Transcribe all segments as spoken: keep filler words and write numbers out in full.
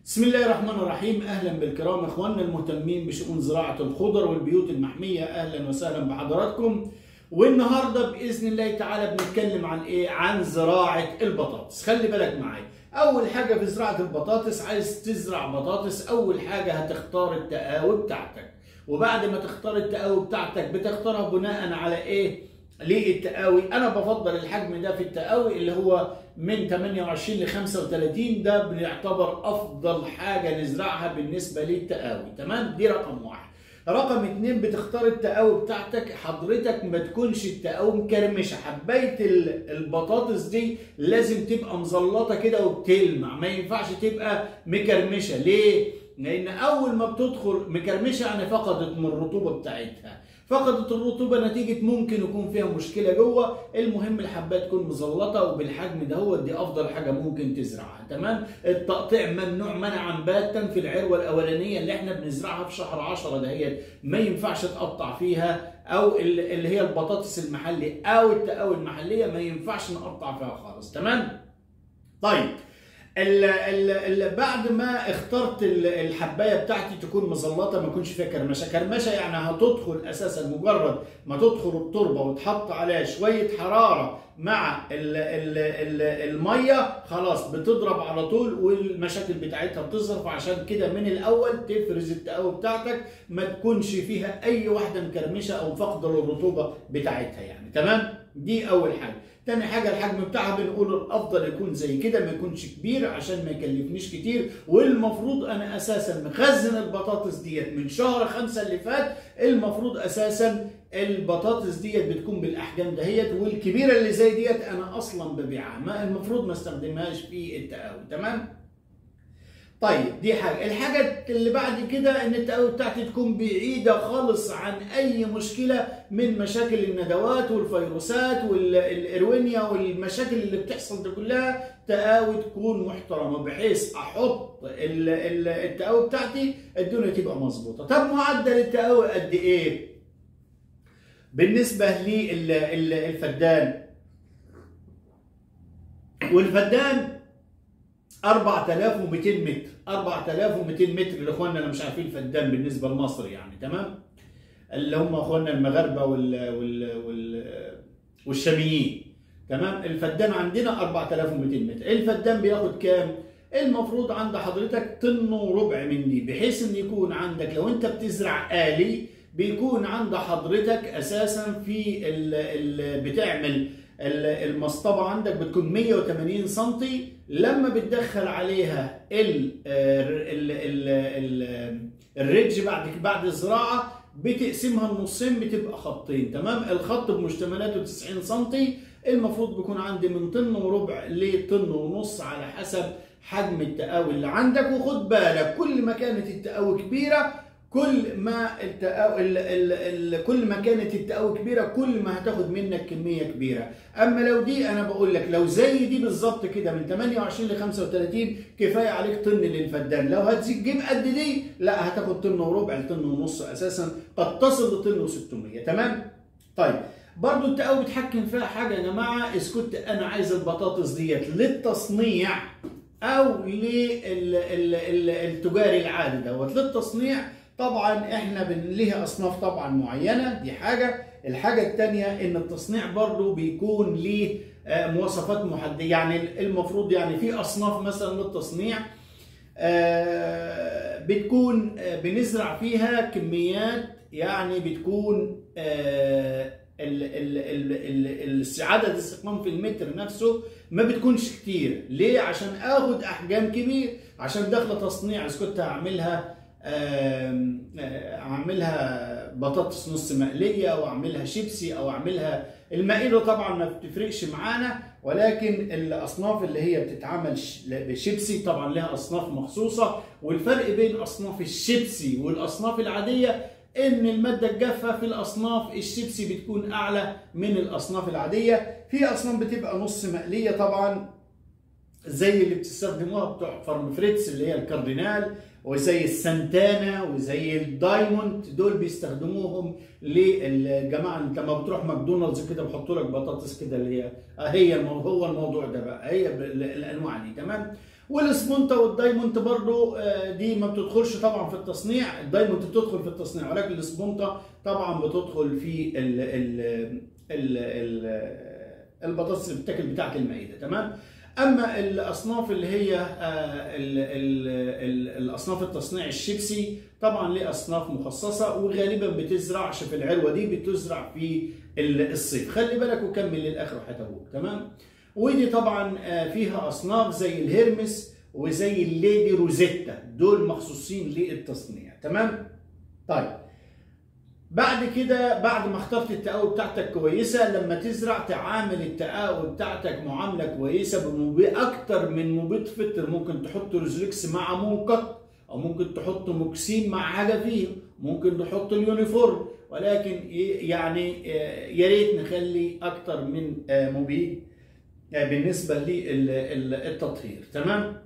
بسم الله الرحمن الرحيم. اهلا بالكرام اخواننا المهتمين بشؤون زراعه الخضر والبيوت المحميه، اهلا وسهلا بحضراتكم. والنهارده باذن الله تعالى بنتكلم عن ايه؟ عن زراعه البطاطس. خلي بالك معايا، اول حاجه في زراعه البطاطس، عايز تزرع بطاطس اول حاجه هتختار التقاوي بتاعتك، وبعد ما تختار التقاوي بتاعتك بتختارها بناء على ايه؟ ليه التقاوي؟ انا بفضل الحجم ده في التقاوي اللي هو من ثمانية وعشرين ل خمسة وثلاثين، ده بنعتبر افضل حاجه نزرعها بالنسبه للتقاوي. تمام؟ دي رقم واحد. رقم اتنين، بتختار التقاوي بتاعتك حضرتك ما تكونش التقاوي مكرمشه. حبايه البطاطس دي لازم تبقى مزلطه كده وبتلمع، ما ينفعش تبقى مكرمشه. ليه؟ لان اول ما بتدخل مكرمشه يعني فقدت من الرطوبه بتاعتها، فقدت الرطوبه نتيجه ممكن يكون فيها مشكله جوه. المهم الحبايه تكون مزلطه وبالحجم دهوت، دي افضل حاجه ممكن تزرعها. تمام؟ التقطيع ممنوع منعا باتا في العروه الاولانيه اللي احنا بنزرعها في شهر عشرة دهيت، ما ينفعش تقطع فيها، او اللي هي البطاطس المحلي او التقاوي المحليه ما ينفعش نقطع فيها خالص. تمام؟ طيب، ال ال ال بعد ما اخترت الحبايه بتاعتي تكون مزلطه ما يكونش فيها كرمشه. كرمشه يعني هتدخل اساسا مجرد ما تدخل التربه وتحط عليها شويه حراره مع ال ال ال الميه، خلاص بتضرب على طول والمشاكل بتاعتها بتظهر. فعشان كده من الاول تفرز التقاوي بتاعتك ما تكونش فيها اي واحده مكرمشه او فاقده للرطوبه بتاعتها يعني. تمام؟ دي اول حاجه. تاني حاجه الحجم بتاعها بنقول الافضل يكون زي كده، ما يكونش كبير عشان ما يكلفنيش كتير. والمفروض انا اساسا مخزن البطاطس ديت من شهر خمسة اللي فات، المفروض اساسا البطاطس ديت بتكون بالاحجام دهيت، والكبيره اللي زي ديت انا اصلا ببيعها، ما المفروض ما استخدمهاش في التقاوي. تمام؟ طيب، دي حاجه. الحاجه اللي بعد كده ان التقاوي بتاعتي تكون بعيده خالص عن اي مشكله من مشاكل الندوات والفيروسات والاروينيا والمشاكل اللي بتحصل دي كلها. تقاوي تكون محترمه بحيث احط التقاوي بتاعتي الدنيا تبقى مظبوطه. طب معدل التقاوي قد ايه بالنسبه للفدان؟ والفدان أربعة آلاف ومئتين متر، أربعة آلاف ومئتين متر لاخواننا اللي مش عارفين الفدان بالنسبه لمصر يعني. تمام؟ اللي هم اخواننا المغاربه وال وال وال والشاميين. تمام؟ الفدان عندنا أربعة آلاف ومئتين متر. الفدان بياخد كام؟ المفروض عند حضرتك طن وربع من دي، بحيث ان يكون عندك لو انت بتزرع آلي بيكون عند حضرتك اساسا في ال ال بتعمل المصطبه عندك بتكون مئة وثمانين سنتي. لما بتدخل عليها ال ال ال ال الريدج بعد بعد الزراعه بتقسمها النصين بتبقى خطين. تمام؟ الخط بمشتملاته تسعين سنتي، المفروض بيكون عندي من طن وربع لطن ونص على حسب حجم التقاوي اللي عندك. وخد بالك كل ما كانت التقاوي كبيره كل ما التقاوي ال ال ال كل ما كانت التقاوي كبيره كل ما هتاخد منك كميه كبيره. اما لو دي انا بقول لك لو زي دي بالظبط كده من ثمانية وعشرين ل خمسة وثلاثين كفايه عليك طن للفدان. لو هتجيب قد دي لا هتاخد طن وربع لطن ونص اساسا، قد تصل لطن وستمية. تمام؟ طيب، برضو التقاوي بتحكم فيها حاجه يا جماعه، اذا كنت انا عايز البطاطس ديت للتصنيع او للتجاري العادي دوت. للتصنيع طبعا احنا ليها اصناف طبعا معينه، دي حاجه. الحاجه الثانيه ان التصنيع برضو بيكون ليه مواصفات محدده، يعني المفروض يعني في اصناف مثلا للتصنيع بتكون بنزرع فيها كميات، يعني بتكون عدد الاستقمام في المتر نفسه ما بتكونش كتير. ليه؟ عشان اخد احجام كبير، عشان داخله تصنيع. اذا كنت هعملها اعملها بطاطس نص مقليه او اعملها شيبسي او اعملها المقليه، طبعا ما بتفرقش معانا. ولكن الاصناف اللي هي بتتعمل بشيبسي طبعا لها اصناف مخصوصه. والفرق بين اصناف الشيبسي والاصناف العاديه ان الماده الجافه في الاصناف الشيبسي بتكون اعلى من الاصناف العاديه. في اصناف بتبقى نص مقليه طبعا زي اللي بتستخدموها بتوع فارم فريتس اللي هي الكاردينال، وزي السانتانا وزي الدايموند، دول بيستخدموهم للجماعه. انت لما بتروح ماكدونالدز كده بيحطوا لك بطاطس كده اللي هي هي هو الموضوع ده بقى، هي الانواع دي. تمام؟ والسبونتا والدايموند برضو دي ما بتدخلش طبعا في التصنيع، الدايموند بتدخل في التصنيع ولكن السبونتا طبعا بتدخل في ال ال ال ال البطاطس اللي بتاكل بتاعت المائده. تمام. اما الاصناف اللي هي ال ال ال الاصناف التصنيع الشيبسي طبعا ليه اصناف مخصصه وغالبا بتزرعش في العروه دي، بتزرع في الصيف. خلي بالك وكمل للاخر وهتابوك. تمام. ودي طبعا فيها اصناف زي الهيرمس وزي الليدي روزيتا، دول مخصوصين للتصنيع. تمام. طيب بعد كده بعد ما اخترت التقاوي بتاعتك كويسه، لما تزرع تعامل التقاوي بتاعتك معامله كويسه بمبيد اكتر من مبيد فطر. ممكن تحط روزليكس مع مونكت، او ممكن تحط موكسين مع حاجه فيه، ممكن تحط اليونيفورم، ولكن يعني يا ريت نخلي اكتر من مبيد بالنسبه للتطهير. تمام.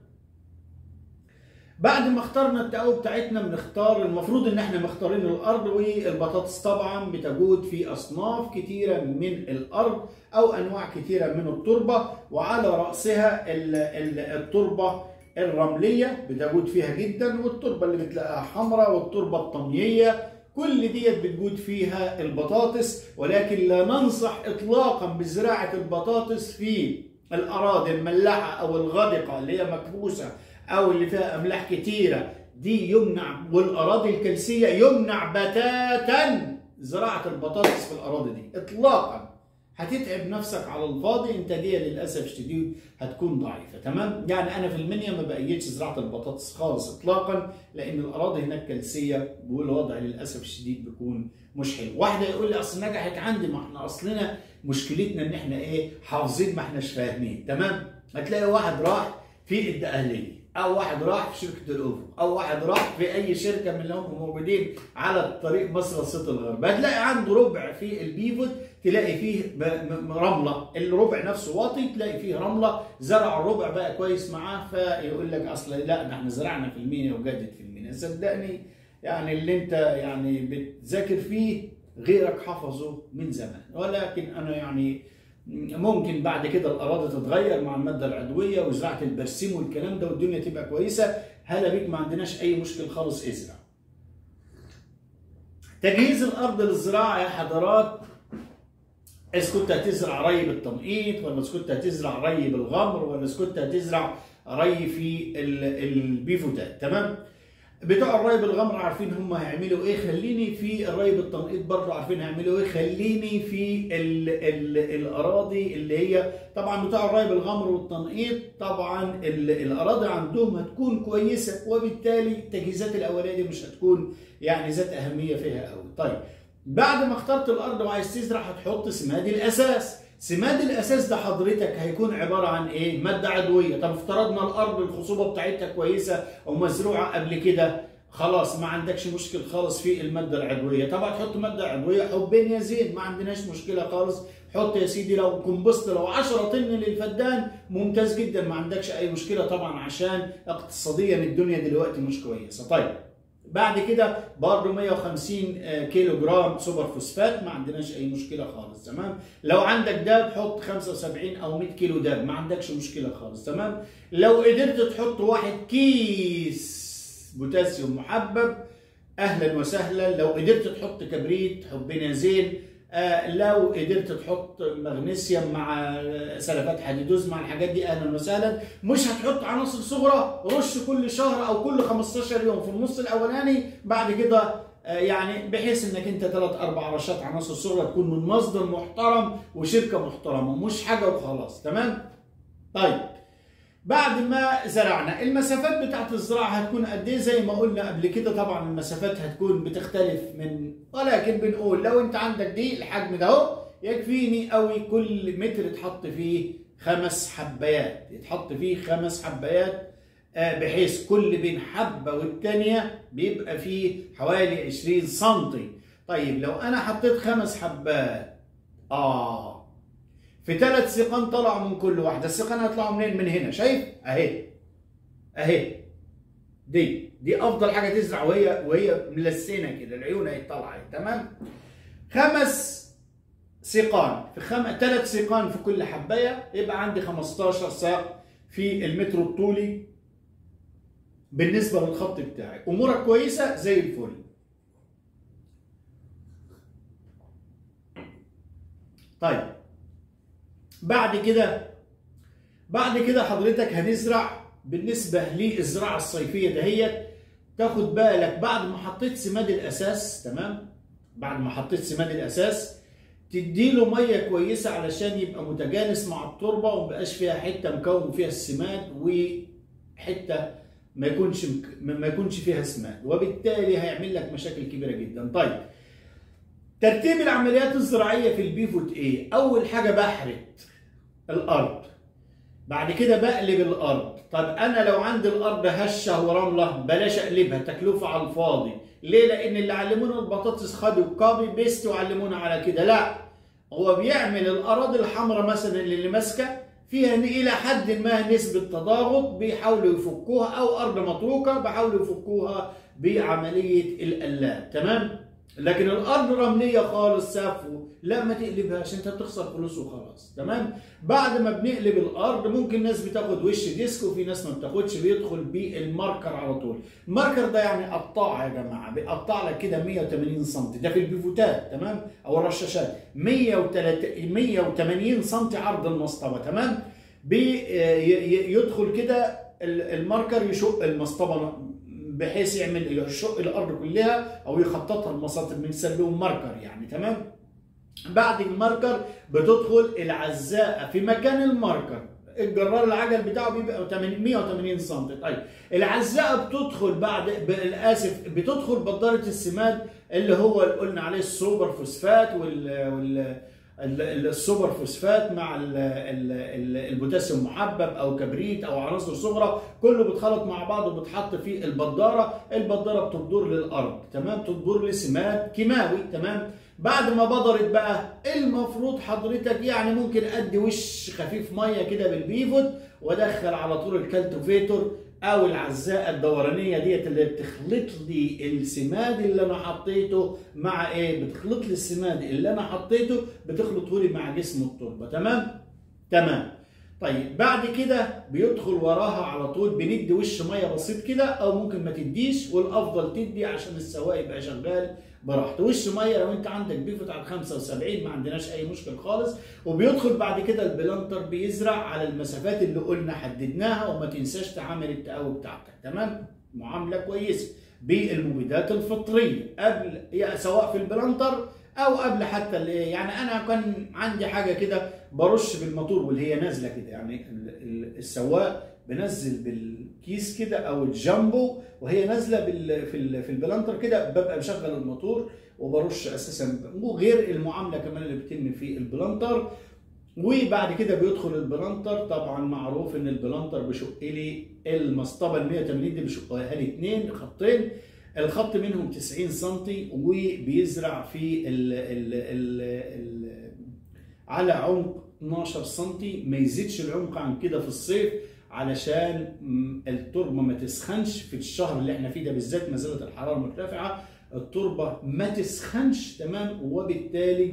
بعد ما اخترنا التقاوي بتاعتنا بنختار، المفروض ان احنا مختارين الارض، والبطاطس طبعا بتجود في اصناف كتيره من الارض او انواع كتيره من التربه، وعلى راسها التربه الرمليه بتجود فيها جدا، والتربه اللي بتلاقيها حمراء، والتربه الطمييه، كل ديت بتجود فيها البطاطس. ولكن لا ننصح اطلاقا بزراعه البطاطس في الاراضي المملحه او الغدقه اللي هي مكبوسه او اللي فيها املاح كتيره، دي يمنع، والاراضي الكلسيه يمنع بتاتا زراعه البطاطس في الاراضي دي اطلاقا. هتتعب نفسك على الفاضي، انتاجيه للاسف الشديد هتكون ضعيفه. تمام. يعني انا في المنيا ما بأيدش زراعه البطاطس خالص اطلاقا، لان الاراضي هناك كلسيه والوضع للاسف الشديد بيكون مش حلو. واحده يقول لي اصل نجحت عندي، ما احنا اصلنا مشكلتنا ان احنا ايه، حافظين ما احناش فاهمين. تمام. هتلاقي واحد راح في الدقهليه، او واحد راح في شركه الافق، او واحد راح في اي شركه من اللي هم موجودين على الطريق مصر الصيت الغرب، هتلاقي عنده ربع في البيفوت، تلاقي فيه رمله، الربع نفسه واطي تلاقي فيه رمله، زرع الربع بقى كويس معاه، فيقول لك اصل لا ده احنا زرعنا في المينا وجدت في المينا. صدقني يعني اللي انت يعني بتذاكر فيه غيرك حفظه من زمان، ولكن انا يعني ممكن بعد كده الاراضي تتغير مع الماده العضويه وزراعه البرسيم والكلام ده والدنيا تبقى كويسه. هلا بيك، ما عندناش اي مشكل خالص، ازرع. تجهيز الارض للزراعه يا حضرات، اذا كنت هتزرع ري بالتنقيط، ولا اذا كنت هتزرع ري بالغمر، ولا اذا كنت هتزرع ري في البيفوتات. تمام. بتوع الري بالغمر عارفين هم هيعملوا ايه، خليني في الري بالتنقيط برضه عارفين هيعملوا ايه، خليني في ال ال الاراضي اللي هي طبعا بتوع الري بالغمر والتنقيط، طبعا ال الاراضي عندهم هتكون كويسه، وبالتالي التجهيزات الاوليه دي مش هتكون يعني ذات اهميه فيها قوي. طيب بعد ما اخترت الارض وعايز تزرع هتحط سماد الاساس. سماد الاساس ده حضرتك هيكون عباره عن ايه؟ ماده عضويه. طب افترضنا الارض الخصوبه بتاعتها كويسه ومزروعه قبل كده، خلاص ما عندكش مشكل خالص في الماده العضويه. طب هتحط ماده عضويه حبين يا زين، ما عندناش مشكله خالص، حط يا سيدي لو كومبوست لو عشرة طن للفدان ممتاز جدا، ما عندكش اي مشكله طبعا، عشان اقتصاديا الدنيا دلوقتي مش كويسه. طيب بعد كده برضه مية وخمسين كيلو جرام سوبر فوسفات، ما عندناش اي مشكله خالص. تمام. لو عندك داب حط خمسة وسبعين او مية كيلو داب، ما عندكش مشكله خالص. تمام. لو قدرت تحط واحد كيس بوتاسيوم محبب اهلا وسهلا. لو قدرت تحط كبريت حبنا زين. آه لو قدرت تحط مغنيسيوم مع سلفات حديدوز مع الحاجات دي اهلا وسهلا. مش هتحط عناصر صغرى، رش كل شهر او كل خمستاشر يوم في النص الاولاني، بعد كده آه يعني بحيث انك انت ثلاث اربع رشات عناصر صغرى تكون من مصدر محترم وشركه محترمه، مش حاجه وخلاص. تمام. طيب بعد ما زرعنا، المسافات بتاعت الزراعه هتكون قد ايه؟ زي ما قلنا قبل كده طبعا المسافات هتكون بتختلف من، ولكن بنقول لو انت عندك دي الحجم ده اهو يكفيني قوي، كل متر يتحط فيه خمس حبايات، يتحط فيه خمس حبايات، بحيث كل بين حبه والثانيه بيبقى فيه حوالي عشرين سنتي. طيب لو انا حطيت خمس حبات اه في ثلاث سيقان طلعوا من كل واحده، السيقان هيطلعوا منين؟ من هنا، شايف؟ اهي اهي دي دي افضل حاجه تزرع وهي وهي ملسنه كده، العيون اهي طالعه. تمام. خمس سيقان في خم... ثلاث سيقان في كل حبايه، يبقى عندي خمستاشر ساق في المتر الطولي بالنسبه للخط بتاعي. امورك كويسه زي الفل. طيب بعد كده بعد كده حضرتك هنزرع. بالنسبه للزراعه الصيفيه دهيت تاخد بالك بعد ما حطيت سماد الاساس، تمام، بعد ما حطيت سماد الاساس تديله ميه كويسه علشان يبقى متجانس مع التربه ومبقاش فيها حته مكون فيها السماد وحته ما يكونش ما يكونش فيها سماد، وبالتالي هيعمل لك مشاكل كبيره جدا. طيب ترتيب العمليات الزراعيه في البيفوت ايه؟ اول حاجه بحرث الارض، بعد كده بقلب الارض. طب انا لو عندي الارض هشه ورمله بلاش اقلبها، تكلفه على الفاضي. ليه؟ لان اللي علمونا البطاطس خدوا كوبي بيست وعلمونا على كده. لا، هو بيعمل الاراضي الحمراء مثلا اللي ماسكه فيها الى حد ما نسبه تضاغط بيحاولوا يفكوها، او ارض متروكه بيحاولوا يفكوها بعمليه القلاب، تمام. لكن الارض رمليه خالص سافو، لا ما تقلبهاش، انت بتخسر فلوس وخلاص، تمام. بعد ما بنقلب الارض ممكن ناس بتاخد وش ديسك وفي ناس ما بتاخدش، بيدخل بالماركر على طول. الماركر ده يعني قطاع يا جماعه، بيقطع لك كده مية وتمانين سم، ده في البيفوتات، تمام، او الرشاشات مية وتمانين سم عرض المسطره، تمام. بيدخل كده الماركر يشق المسطره بحيث يعمل يشق الارض كلها او يخططها المساطر، بنسميهم ماركر يعني، تمام. بعد الماركر بتدخل العزاءه في مكان الماركر، الجرار العجل بتاعه بيبقى مية وتمانين سم. طيب العزاءه بتدخل بعد اسف بتدخل بضاره السماد اللي هو اللي قلنا عليه السوبر فوسفات وال, وال... السوبر فوسفات مع البوتاسيوم محبب او كبريت او عناصر صغرى، كله بيتخلط مع بعض وبتحط في البداره. البداره بتبدر للارض، تمام، تبدر لسماد كيماوي، تمام. بعد ما بدرت بقى المفروض حضرتك يعني ممكن ادي وش خفيف ميه كده بالبيفوت وادخل على طول الكالتوفيتور او العزاءه الدورانيه ديت اللي بتخلط لي السماد اللي انا حطيته مع ايه؟ بتخلط لي السماد اللي انا حطيته بتخلطه لي مع جسم التربه، تمام؟ تمام. طيب بعد كده بيدخل وراها على طول بندي وش ميه بسيط كده، او ممكن ما تديش، والافضل تدي عشان السواق يبقى شغال براحته. وش ميه لو انت عندك بيفوت على خمسة وسبعين ما عندناش اي مشكل خالص. وبيدخل بعد كده البلانتر بيزرع على المسافات اللي قلنا حددناها، وما تنساش تعامل التقاوي بتاعتك، تمام؟ معامله كويسه بالمبيدات الفطريه قبل، سواء في البلانتر او قبل حتى الايه. يعني انا كان عندي حاجه كده برش بالموتور واللي هي نازله كده، يعني السواق بنزل بالكيس كده او الجامبو وهي نازله بال في في البلانتر كده، ببقى مشغل الموتور وبرش اساسا، وغير المعامله كمان اللي بتتم في البلانتر. وبعد كده بيدخل البلانتر. طبعا معروف ان البلانتر بيشق لي المسطبه ال مية وتمانين دي بيشقها لي اثنين خطين، الخط منهم تسعين سم، وبيزرع في ال ال ال ال على عمق اتناشر سم، ما يزيدش العمق عن كده في الصيف علشان التربه ما تسخنش في الشهر اللي احنا فيه ده بالذات، ما زالت الحراره مرتفعه، التربه ما تسخنش، تمام، وبالتالي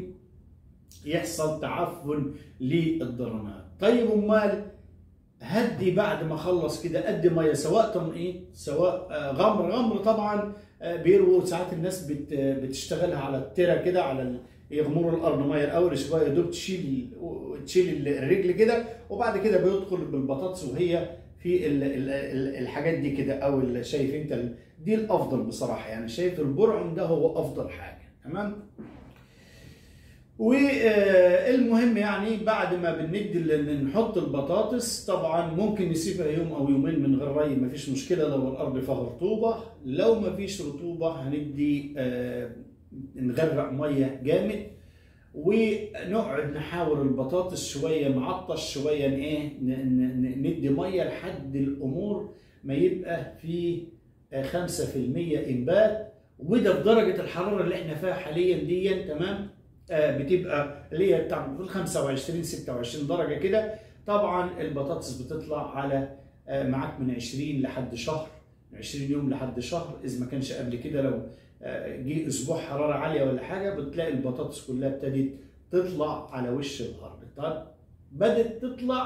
يحصل تعفن للضرنات. طيب امال هدي بعد ما اخلص كده ادي ميه، سواء تنقيط سواء غمر. غمر طبعا بيرووا ساعات الناس بتشتغلها على الترا كده، على يغمروا الارض ميه الاول شويه يا دوب تشيل تشيل الرجل كده، وبعد كده بيدخل بالبطاطس وهي في الحاجات دي كده، او شايف انت دي الافضل بصراحه، يعني شايف البرعم ده هو افضل حاجه، تمام. والمهم يعني بعد ما بندي نحط البطاطس طبعا ممكن نسيبها يوم او يومين من غير ري، مفيش مشكله لو الارض فيها رطوبه. لو مفيش رطوبه هندي نغرق ميه جامد، ونقعد نحاور البطاطس شويه معطش شويه، ايه ندي ميه لحد الامور ما يبقى في خمسة في المية انبات، وده في درجه الحراره اللي احنا فيها حاليا دي، تمام. بتبقى اللي هي بتاع خمسة وعشرين ستة وعشرين درجه كده. طبعا البطاطس بتطلع على معاك من عشرين لحد شهر، عشرين يوم لحد شهر، اذا ما كانش قبل كده. لو جه اسبوع حراره عاليه ولا حاجه بتلاقي البطاطس كلها ابتدت تطلع على وش الارض. طب بدات تطلع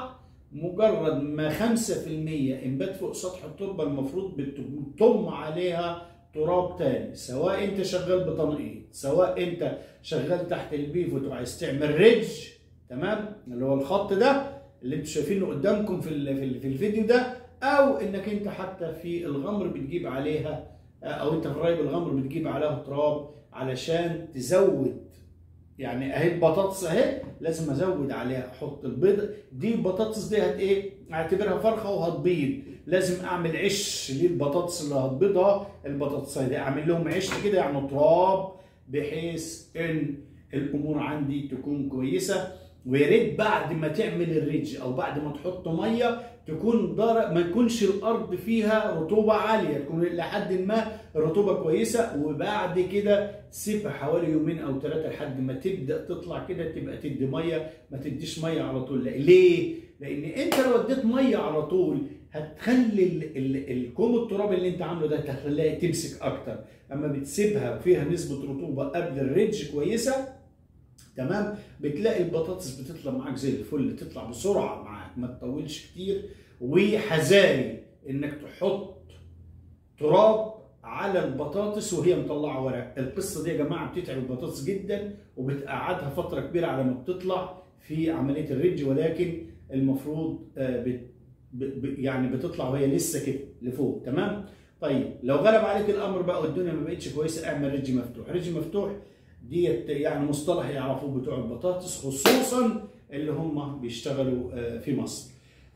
مجرد ما خمسة في المية انبات فوق سطح التربه المفروض بتضم عليها تراب تاني، سواء انت شغال بتنقيط، سواء انت شغال تحت البيفوت وعايز تعمل ريدج، تمام، اللي هو الخط ده اللي انتوا شايفينه قدامكم في في الفيديو ده، او انك انت حتى في الغمر بتجيب عليها، او انت في ري الغمر بتجيب عليها تراب علشان تزود. يعني اهي البطاطس اهي لازم ازود عليها، احط البيض، دي البطاطس دي هت ايه؟ اعتبرها فرخه وهتبيض، لازم اعمل عش للبطاطس اللي هتبيضها، البطاطسايه دي اعمل لهم عش كده يعني تراب، بحيث ان الامور عندي تكون كويسه. ويا ريت بعد ما تعمل الريدج او بعد ما تحط ميه تكون در... ما يكونش الارض فيها رطوبه عاليه، تكون لحد ما الرطوبه كويسه، وبعد كده سيبها حوالي يومين او ثلاثه لحد ما تبدا تطلع كده، تبقى تدي ميه، ما تديش ميه على طول. لا. ليه؟ لان انت لو اديت ميه على طول هتخلي ال... ال... الكوم التراب اللي انت عامله ده تخليها تمسك اكتر. اما بتسيبها فيها نسبه رطوبه قبل الريدج كويسه، تمام، بتلاقي البطاطس بتطلع معاك زي الفل، تطلع بسرعه معاك، ما تطولش كتير. وحذاري انك تحط تراب على البطاطس وهي مطلعه ورق، القصه دي يا جماعه بتتعب البطاطس جدا وبتقعدها فتره كبيره على ما بتطلع في عمليه الريدج، ولكن المفروض بت يعني بتطلع وهي لسه كده لفوق، تمام. طيب لو غلب عليك الامر بقى والدنيا ما بقتش كويسه، اعمل ريدج مفتوح. ريدج مفتوح ديت يعني مصطلح يعرفوه بتوع البطاطس، خصوصا اللي هم بيشتغلوا في مصر.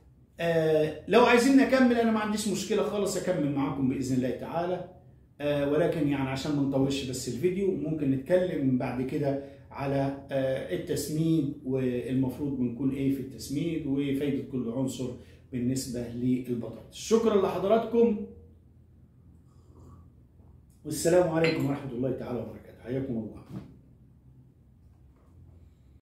لو عايزين نكمل انا ما عنديش مشكله خالص، اكمل معاكم باذن الله تعالى، ولكن يعني عشان ما نطولش بس الفيديو، ممكن نتكلم بعد كده على التسميد، والمفروض بنكون ايه في التسميد، وفايده كل عنصر بالنسبه للبطاطس. شكرا لحضراتكم، والسلام عليكم ورحمه الله تعالى وبركاته. حياكم الله.